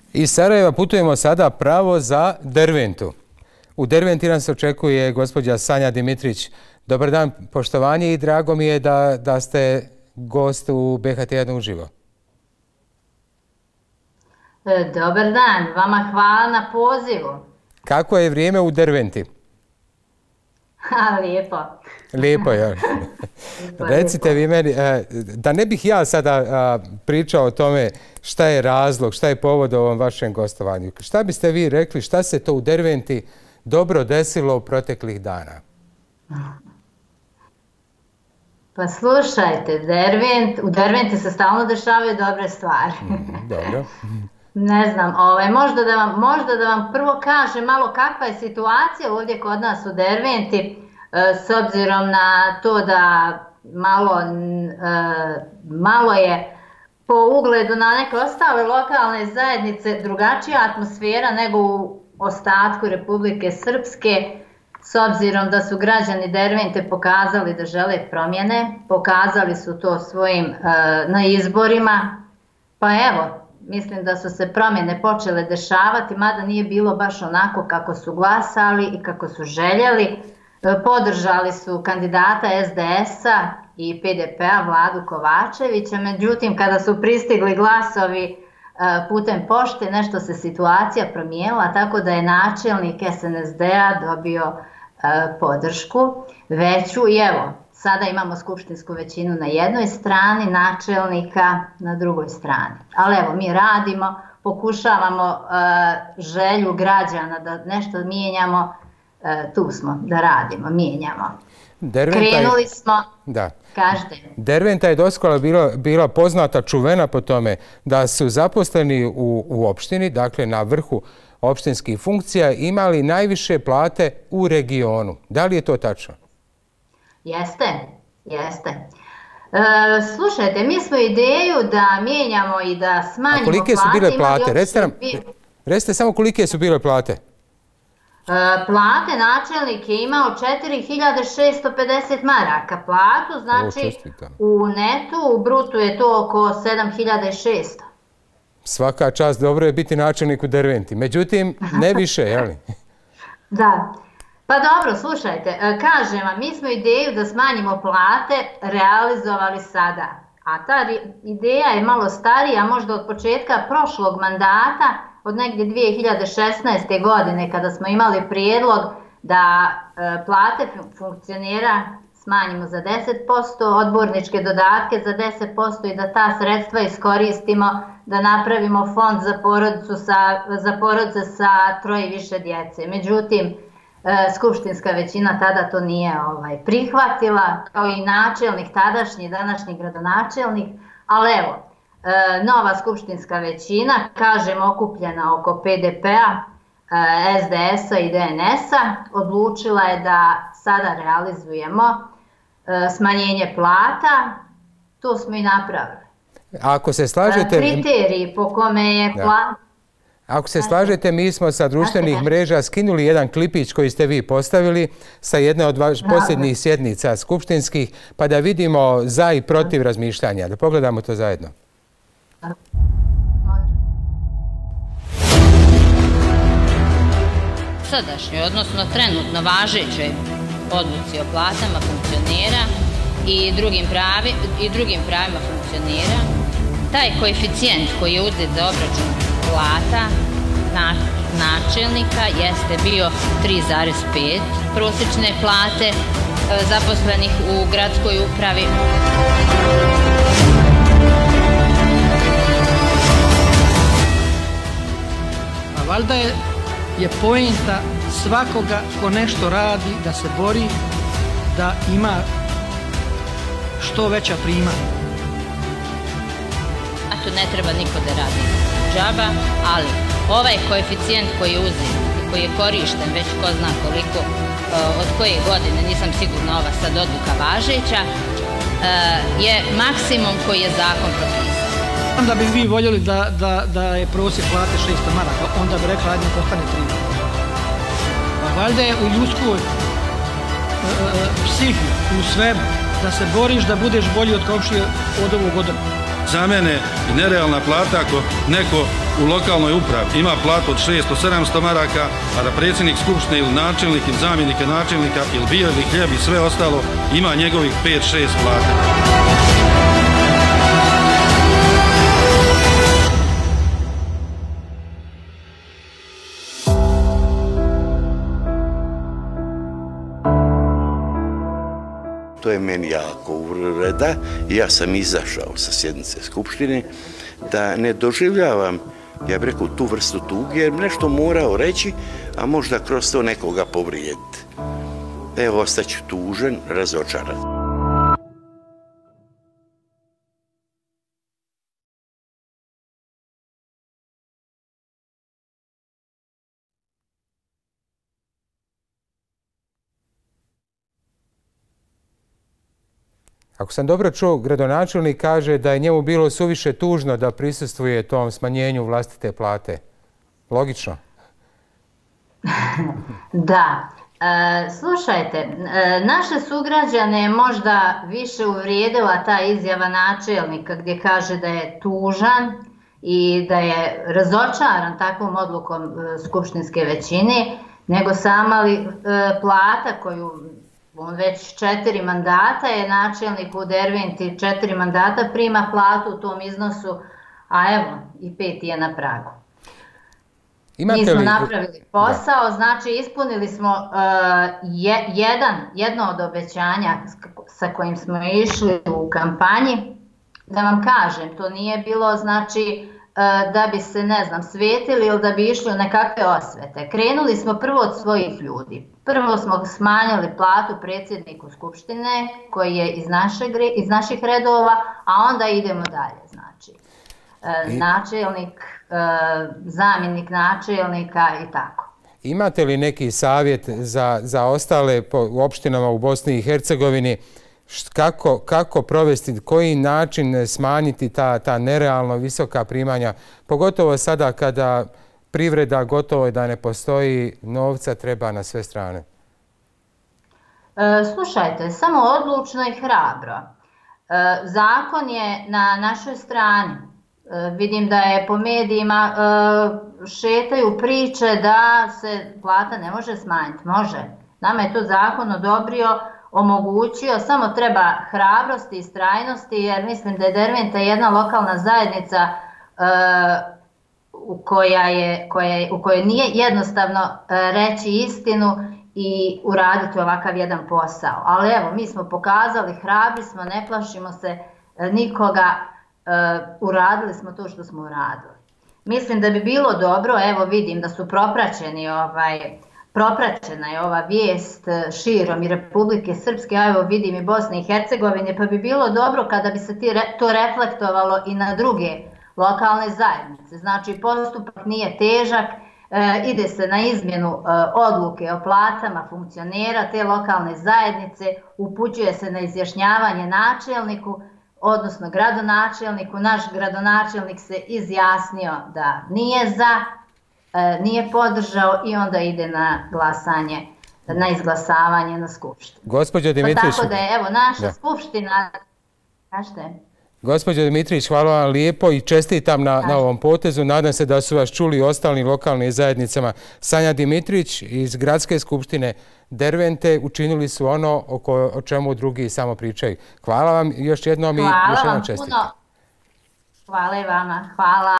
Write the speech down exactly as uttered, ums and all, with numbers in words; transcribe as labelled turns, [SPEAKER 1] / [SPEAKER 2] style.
[SPEAKER 1] Iz Sarajeva putujemo sada pravo za Derventu. U Derventi nas očekuje gospođa Sanja Dimitrić. Dobar dan, poštovanje i drago mi je da, da ste gost u B H T jedan uživo.
[SPEAKER 2] Dobar dan, vama hvala na pozivu.
[SPEAKER 1] Kako je vrijeme u Derventi?
[SPEAKER 2] Ha, lijepo.
[SPEAKER 1] Lijepo, ja. Recite vi meni, da ne bih ja sada pričao o tome šta je razlog, šta je povod ovom vašem gostovanju. Šta biste vi rekli, šta se to u Derventi dobro desilo u proteklih dana?
[SPEAKER 2] Pa slušajte, Dervent, u Derventi se stalno dešavaju dobre stvari.
[SPEAKER 1] Mm, dobro.
[SPEAKER 2] Ne znam, ovaj, možda, da vam, možda da vam prvo kažem malo kakva je situacija ovdje kod nas u Derventi, e, s obzirom na to da malo, e, malo je po ugledu na neke ostale lokalne zajednice drugačija atmosfera nego u ostatku Republike Srpske, s obzirom da su građani Dervente pokazali da žele promjene, pokazali su to svojim e, na izborima, pa evo, mislim da su se promjene počele dešavati, mada nije bilo baš onako kako su glasali i kako su željeli. Podržali su kandidata S D S-a i P D P-a Vladu Kovačevića, međutim kada su pristigli glasovi putem pošte, nešto se situacija promijenila, tako da je načelnik S N S D-a dobio podršku veću i evo, sada imamo skupštinsku većinu na jednoj strani, načelnika na drugoj strani. Ali evo, mi radimo, pokušavamo uh, želju građana da nešto mijenjamo, uh, tu smo da radimo, mijenjamo. Derventa Krenuli je, smo,
[SPEAKER 1] da.
[SPEAKER 2] kažete.
[SPEAKER 1] Derventa je doskora bila, bila poznata, čuvena po tome da su zaposleni u, u opštini, dakle na vrhu opštinskih funkcija, imali najviše plate u regionu. Da li je to tačno?
[SPEAKER 2] Jeste, jeste. E, slušajte, mi smo ideju da mijenjamo i da smanjimo plate.
[SPEAKER 1] A kolike su bile plate? Recite nam, recite samo kolike su bile plate. E,
[SPEAKER 2] plate načelnik je imao četiri hiljade šesto pedeset maraka platu, znači o, u netu, u brutu je to oko sedam hiljada šesto.
[SPEAKER 1] Svaka čast, dobro je biti načelnik u Derventi. Međutim, ne više, jel?
[SPEAKER 2] Da. Pa dobro, slušajte, kažem vam, mi smo ideju da smanjimo plate realizovali sada. A ta ideja je malo starija, možda od početka prošlog mandata, od negdje dvije hiljade šesnaeste. godine, kada smo imali prijedlog da plate funkcionera smanjimo za deset posto, odborničke dodatke za deset posto i da ta sredstva iskoristimo da napravimo fond za porodicu sa, za porodice sa troje i više djece. Međutim, skupštinska većina tada to nije ovaj, prihvatila, kao i načelnik tadašnji, današnji gradonačelnik, ali evo, nova skupštinska većina, kažem okupljena oko P D P-a, S D S-a i D N S-a, odlučila je da sada realizujemo smanjenje plata, to smo i napravili.
[SPEAKER 1] Ako se slažete...
[SPEAKER 2] Kriteriji po kome je plata...
[SPEAKER 1] Ako se slažete, mi smo sa društvenih mreža skinuli jedan klipić koji ste vi postavili sa jedne od vaših posljednjih sjednica skupštinskih, pa da vidimo za i protiv razmišljanja. Da pogledamo to zajedno.
[SPEAKER 3] Sadašnjoj, odnosno trenutno važećoj odluci o platama funkcionera i drugim, pravi, i drugim pravima funkcionera, taj koeficijent koji je uzet za obračun plata na, načelnika jeste bio tri zarez pet prosječne plate e, zaposlenih u gradskoj upravi.
[SPEAKER 4] A valjda je, je poenta svakoga ko nešto radi, da se bori, da ima što veća primanja.
[SPEAKER 3] A tu ne treba niko da radi džaba, ali ovaj koeficijent koji je uzet i koji je korišten već ko zna koliko, od koje godine, nisam sigurna ova sad odluka važeća, je maksimum koji je zakon propisao.
[SPEAKER 4] Da bi vi voljeli da, da, da je prosjek plate šesto maraka, onda bi rekla ajde postane tri. Pa valjda je u ljudskoj e, psihi, u svemu, da se boriš da budeš bolji od komšije od ovog godina.
[SPEAKER 5] Za mene je nerealna plata ako neko u lokalnoj upravi ima platu od šesto do sedamsto maraka, a da predsjednik skupštine ili načelnik ili zamjenika načelnika ili bio ili hljeb i sve ostalo ima njegovih pet šest plata.
[SPEAKER 6] To je meni jako uvreda i ja sam izašao sa sjednice skupštine da ne doživljavam, ja bih rekao, tu vrstu tuge, jer nešto morao reći, a možda kroz to nekoga povrijediti. Evo, ostaću tužen, razočaran.
[SPEAKER 1] Ako sam dobro čuo, gradonačelnik kaže da je njemu bilo suviše tužno da prisustvuje tom smanjenju vlastite plate. Logično?
[SPEAKER 2] Da. E, slušajte, e, naše sugrađane je možda više uvrijedila ta izjava načelnika gdje kaže da je tužan i da je razočaran takvom odlukom e, skupštinske većine, nego sama li e, plata koju on već četiri mandata je načelnik u Derventi, četiri mandata prima platu u tom iznosu, a evo i pet je na pragu.
[SPEAKER 1] Imate
[SPEAKER 2] Mi smo
[SPEAKER 1] li...
[SPEAKER 2] napravili posao, da. Znači ispunili smo uh, je, jedan, jedno od obećanja sa kojim smo išli u kampanji. Da vam kažem, to nije bilo znači uh, da bi se, ne znam, svetili ili da bi išli u nekakve osvete. Krenuli smo prvo od svojih ljudi. Prvo smo smanjili platu predsjedniku skupštine koji je iz, našeg, iz naših redova, a onda idemo dalje. Znači, uh, načelnik, uh, zamjenik načelnika i tako.
[SPEAKER 1] Imate li neki savjet za, za ostale po, opštinama u Bosni i Hercegovini kako, kako provesti, koji način smanjiti ta, ta nerealno visoka primanja, pogotovo sada kada privreda gotovo je da ne postoji, novca treba na sve strane?
[SPEAKER 2] E, slušajte, samo odlučno i hrabro. E, zakon je na našoj strani. E, vidim da je po medijima e, šetaju priče da se plata ne može smanjiti. Može. Nama je to zakon odobrio, omogućio, samo treba hrabrosti i istrajnosti, jer mislim da je Derventa jedna lokalna zajednica e, u, koja je, koja je, u kojoj nije jednostavno e, reći istinu i uraditi ovakav jedan posao. Ali evo, mi smo pokazali, hrabri smo, ne plašimo se e, nikoga, e, uradili smo to što smo uradili. Mislim da bi bilo dobro, evo vidim da su propraćeni ovaj, propraćena je ova vijest širom i Republike Srpske, a evo vidim i Bosne i Hercegovine, pa bi bilo dobro kada bi se ti, to reflektovalo i na druge lokalne zajednice. Znači, postupak nije težak, e, ide se na izmjenu e, odluke o platama funkcionera te lokalne zajednice, upućuje se na izjašnjavanje načelniku, odnosno gradonačelniku. Naš gradonačelnik se izjasnio da nije za, e, nije podržao i onda ide na glasanje, na izglasavanje na skupštini.
[SPEAKER 1] Gospođo Dimitrić,
[SPEAKER 2] pa tako da je, evo, naša da. skupština, kažete?
[SPEAKER 1] Gospođo Dimitrić, hvala vam lijepo i čestitam na, na ovom potezu. Nadam se da su vas čuli i ostali lokalnim zajednicama. Sanja Dimitrić iz Gradske skupštine Dervente učinili su ono oko, o čemu drugi samo pričaju. Hvala vam još jednom i još jednom čestitam.
[SPEAKER 2] Hvala vam puno. Hvala i vama. Hvala.